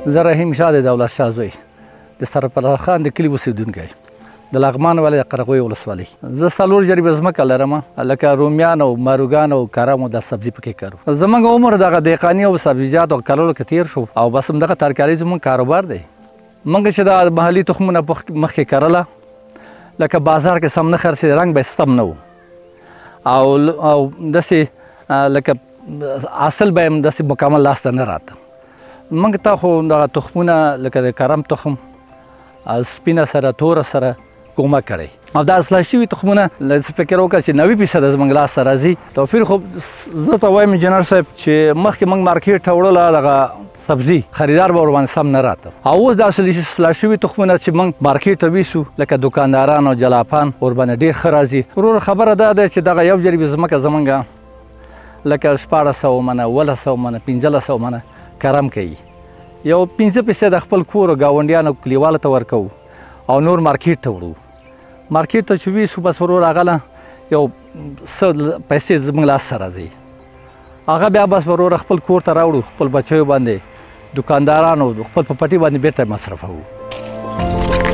زه رحیم شاه د دولت شاه زوی د سرف الله خان د کلي اوسېدونکی د لغمان ولایت د قرغوی ولسوالۍ. زه 4 جریبه ځمکه لرم، لکه رومیان او ماروګان او کرم او دا سبزي پکې کرو. زموږ عمر دغه دهقاني او سبزیجاتو کرلو کې تېر شو او بس همدغه ترکاري زموږ کاروبار دی. موږ چې دا محلي تخمونه مخکې کرله، لکه بازار کې سم نه خرڅېد، رنګ به یې سم نه و او داسې لکه حاصل به یې داسې مکمل لاسته نه راته. موږ ته خو دغه تخمونه لکه د کرم تخم سپینه سره توره سره کومک کړی او دا اصلاح شوي تخمونه فکر وکړه چې 90% زموږ لاسته راځي. توفیر خو زه ته وایم انجینر صاحب چې مخکې موږ مارکیټ ته وړله دغه سبزي خریدار به ورباندې سم نه راته، او اوس دا اصلاح شوي تخمونه چې موږ مارکیټ ته ویسو لکه دکانداران او جلاپان ورباندې ډېر ښه راځي. ورور خبره دا ده چې دغه یو جریب ځمکه زموږ لکه 1400 منه 1500 منه 1500 منه کرم کوي. یو 5% خپل کور او ګاونډیانو کلیوالو ته ورکوو او نور مارکیټ ته وړو. مارکیټ ته چې ویسو بس ورور هغه یو څه پیسې زموږ لاسته راځي، هغه بیا بس ورور خپل کور ته راوړو، خپل بچیو باندې، دکاندارانو خپل په پټي باندې بېرته مصرفوو.